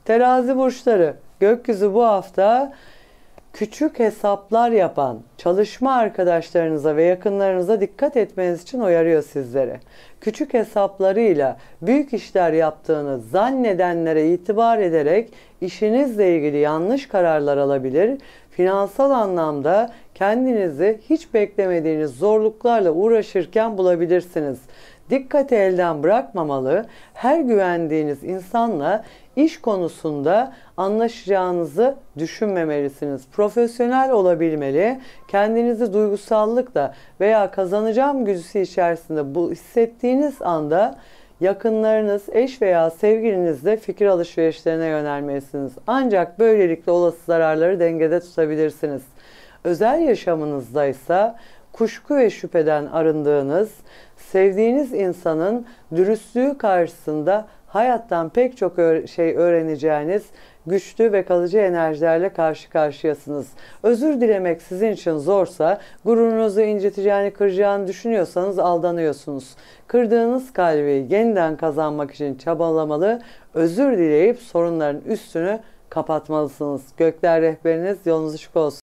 Terazi burçları, gökyüzü bu hafta küçük hesaplar yapan çalışma arkadaşlarınıza ve yakınlarınıza dikkat etmeniz için uyarıyor sizleri. Küçük hesaplarıyla büyük işler yaptığını zannedenlere itibar ederek işinizle ilgili yanlış kararlar alabilir. Finansal anlamda kendinizi hiç beklemediğiniz zorluklarla uğraşırken bulabilirsiniz. Dikkati elden bırakmamalı, her güvendiğiniz insanla iş konusunda anlaşacağınızı düşünmemelisiniz. Profesyonel olabilmeli, kendinizi duygusallıkla veya kazanacağım güdüsü içerisinde bu hissettiğiniz anda yakınlarınız, eş veya sevgilinizle fikir alışverişlerine yönelmelisiniz. Ancak böylelikle olası zararları dengede tutabilirsiniz. Özel yaşamınızda ise kuşku ve şüpheden arındığınız, sevdiğiniz insanın dürüstlüğü karşısında hayattan pek çok şey öğreneceğiniz güçlü ve kalıcı enerjilerle karşı karşıyasınız. Özür dilemek sizin için zorsa, gururunuzu inciteceğini, kıracağını düşünüyorsanız aldanıyorsunuz. Kırdığınız kalbi yeniden kazanmak için çabalamalı, özür dileyip sorunların üstünü kapatmalısınız. Gökler rehberiniz, yolunuz açık olsun.